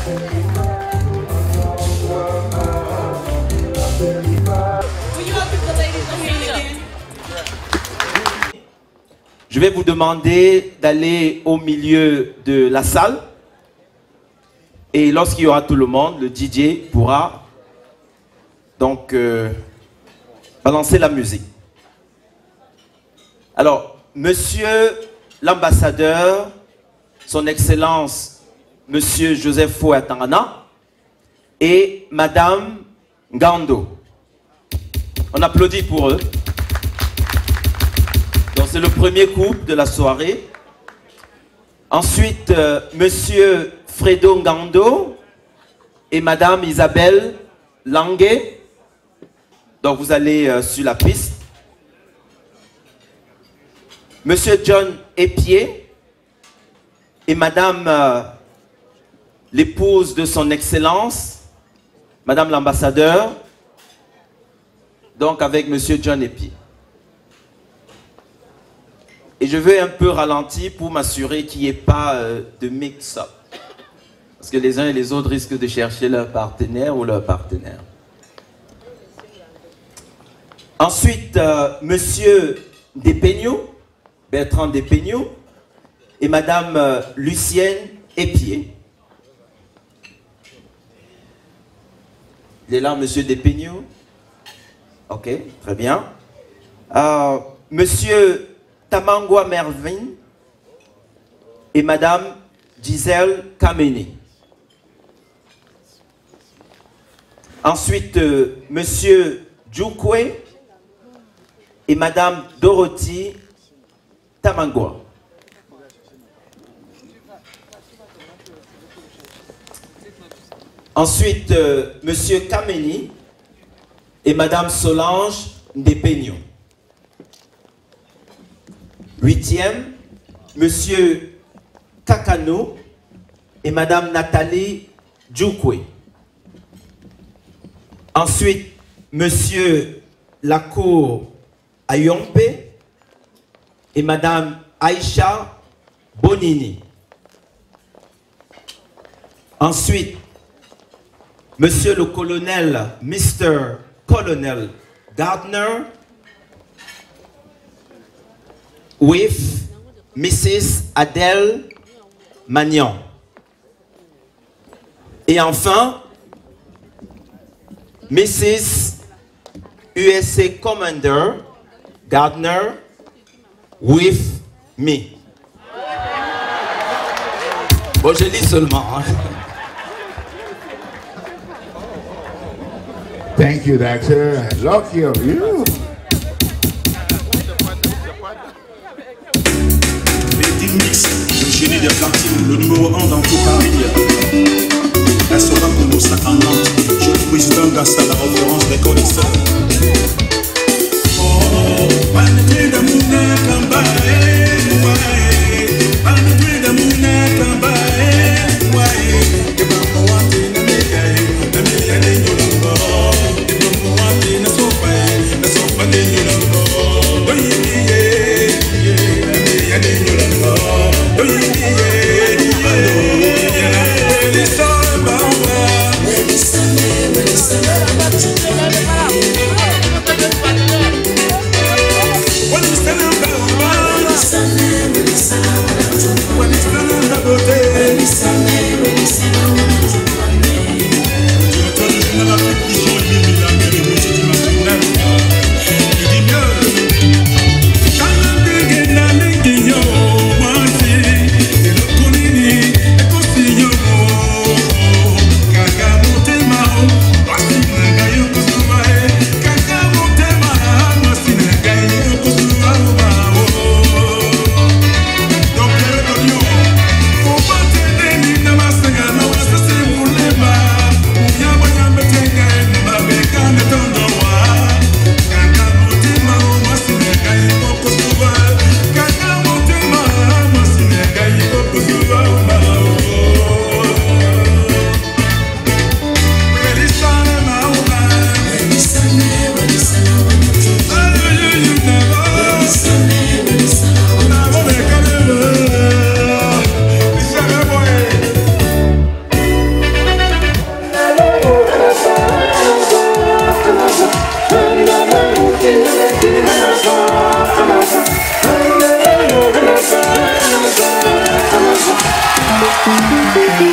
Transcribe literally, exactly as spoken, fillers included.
Je vais vous demander d'aller au milieu de la salle. Et lorsqu'il y aura tout le monde, le D J pourra donc euh, balancer la musique. Alors, monsieur l'ambassadeur, son excellence, monsieur Joseph Fouatangana et madame Ngando. On applaudit pour eux. Donc c'est le premier couple de la soirée. Ensuite, euh, monsieur Fredo Ngando et madame Isabelle Langue. Donc vous allez euh, sur la piste. Monsieur John Epier et madame euh, l'épouse de son excellence, madame l'ambassadeur, donc avec monsieur John Epier. Et je veux un peu ralentir pour m'assurer qu'il n'y ait pas euh, de mix-up. Parce que les uns et les autres risquent de chercher leur partenaire ou leur partenaire. Ensuite, euh, monsieur Despeignoux, Bertrand Despeignoux, et madame euh, Lucienne Epier. Il est là, monsieur Despeignoux. Ok, très bien. Euh, monsieur Tamangwa Mervin et madame Gisèle Kameni. Ensuite, euh, monsieur Djoukwe et madame Dorothy Tamangwa. Ensuite, euh, monsieur Kameni et madame Solange Despeignoux. Huitième, monsieur Kakano et madame Nathalie Djoukwe. Ensuite, monsieur Lacour Ayompe et madame Aïcha Bonini. Ensuite, monsieur le colonel, mister Colonel Gardner, with missus Adèle Magnan. Et enfin, missus U S A Commander Gardner with me. Bon, je lis seulement. Hein. Thank you, doctor. Lucky of you. Mix, le génie des platines, le numéro un dans tout Paris. La Sora Congo cinquante, je suis président Gassa, la référence des connaisseurs. Oh, Panetri de Mouna Kambae, ouais, Panetri de Mouna Kambae, ouais, et Bamouati Namikae, Namia de Yolongo, et Bamouati Nasopae, Nasopa de Yolongo, Doyimiye, Namia de Yolongo, Doyimiye, What is the number? Thank you.